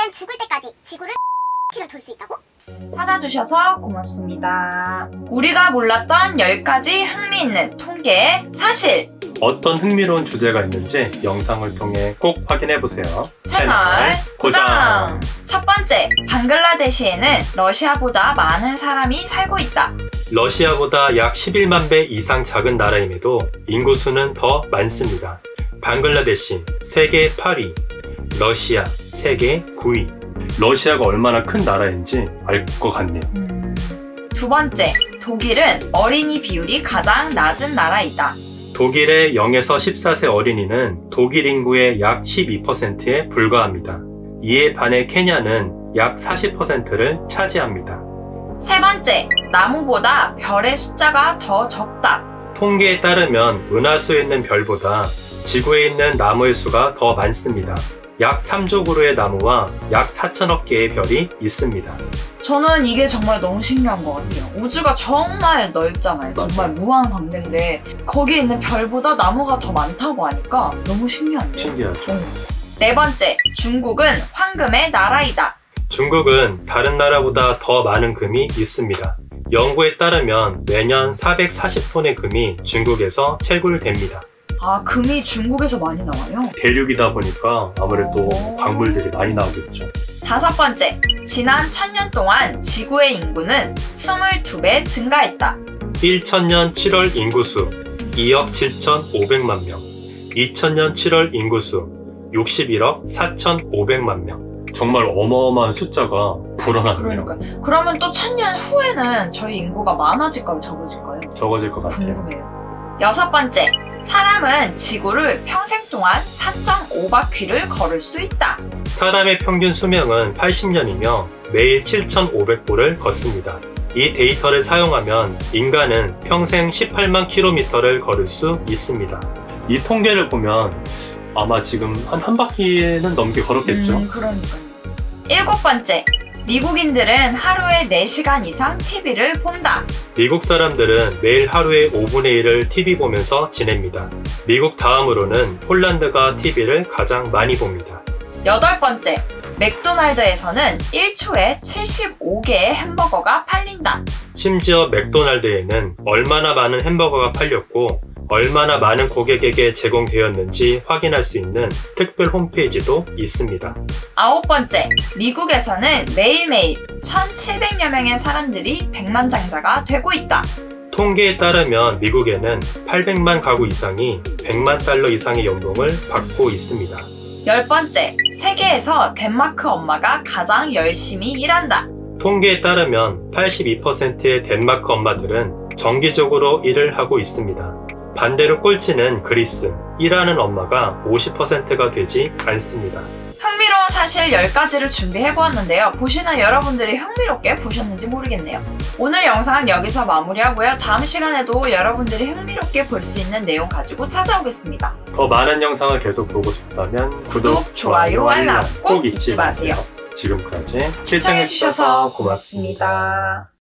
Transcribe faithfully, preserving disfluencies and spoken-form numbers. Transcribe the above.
인간 죽을 때까지 지구를 키를 돌 수 있다고? 찾아주셔서 고맙습니다. 우리가 몰랐던 열 가지 흥미있는 통계의 사실! 어떤 흥미로운 주제가 있는지 영상을 통해 꼭 확인해보세요. 채널 고정! 첫 번째, 방글라데시에는 러시아보다 많은 사람이 살고 있다. 러시아보다 약 십일만 배 이상 작은 나라임에도 인구수는 더 많습니다. 방글라데시 세계 팔 위, 러시아 세계 구 위. 러시아가 얼마나 큰 나라인지 알 것 같네요. 음, 두 번째, 독일은 어린이 비율이 가장 낮은 나라이다. 독일의 영에서 십사 세 어린이는 독일 인구의 약 십이 퍼센트에 불과합니다. 이에 반해 케냐는 약 사십 퍼센트를 차지합니다. 세 번째, 나무보다 별의 숫자가 더 적다. 통계에 따르면 은하수에 있는 별보다 지구에 있는 나무의 수가 더 많습니다. 약 삼조 그루의 나무와 약 사천억 개의 별이 있습니다. 저는 이게 정말 너무 신기한 것 같아요. 우주가 정말 넓잖아요. 맞아요. 정말 무한광대인데 거기에 있는 별보다 나무가 더 많다고 하니까 너무 신기한데요. 신기하죠. 응. 네 번째, 중국은 황금의 나라이다. 중국은 다른 나라보다 더 많은 금이 있습니다. 연구에 따르면 매년 사백사십 톤의 금이 중국에서 채굴됩니다. 아, 금이 중국에서 많이 나와요? 대륙이다 보니까 아무래도 오. 광물들이 많이 나오겠죠. 다섯 번째, 지난 천년 동안 지구의 인구는 이십이 배 증가했다. 천년 칠월 인구수 이억 칠천오백만 명, 이천 년 칠월 인구수 육십일억 사천오백만 명. 정말 어마어마한 숫자가 불어나네요. 그러니까 그러면 또 천년 후에는 저희 인구가 많아질까요? 적어질까요? 적어질 것 같아요. 궁금해요. 여섯 번째, 사람은 지구를 평생 동안 사 점 오 바퀴를 걸을 수 있다. 사람의 평균 수명은 팔십 년이며 매일 칠천오백 보를 걷습니다. 이 데이터를 사용하면 인간은 평생 십팔만 킬로미터를 걸을 수 있습니다. 이 통계를 보면 아마 지금 한 한 바퀴는 넘게 걸었겠죠? 음, 그러니까요. 일곱 번째, 미국인들은 하루에 네 시간 이상 티비를 본다. 미국 사람들은 매일 하루에 오분의 일을 티비 보면서 지냅니다. 미국 다음으로는 폴란드가 티비를 가장 많이 봅니다. 여덟 번째, 맥도날드에서는 일 초에 칠십오 개의 햄버거가 팔린다. 심지어 맥도날드에는 얼마나 많은 햄버거가 팔렸고 얼마나 많은 고객에게 제공되었는지 확인할 수 있는 특별 홈페이지도 있습니다. 아홉 번째, 미국에서는 매일매일 천칠백여 명의 사람들이 백만장자가 되고 있다. 통계에 따르면 미국에는 팔백만 가구 이상이 백만 달러 이상의 연봉을 받고 있습니다. 열 번째, 세계에서 덴마크 엄마가 가장 열심히 일한다. 통계에 따르면 팔십이 퍼센트의 덴마크 엄마들은 정기적으로 일을 하고 있습니다. 반대로 꼴찌는 그리스, 일하는 엄마가 오십 퍼센트가 되지 않습니다. 흥미로운 사실 열 가지를 준비해보았는데요. 보시는 여러분들이 흥미롭게 보셨는지 모르겠네요. 오늘 영상은 여기서 마무리하고요. 다음 시간에도 여러분들이 흥미롭게 볼 수 있는 내용 가지고 찾아오겠습니다. 더 많은 영상을 계속 보고 싶다면 구독, 구독, 좋아요, 알람 꼭 잊지 마세요. 지금까지 시청해주셔서 고맙습니다.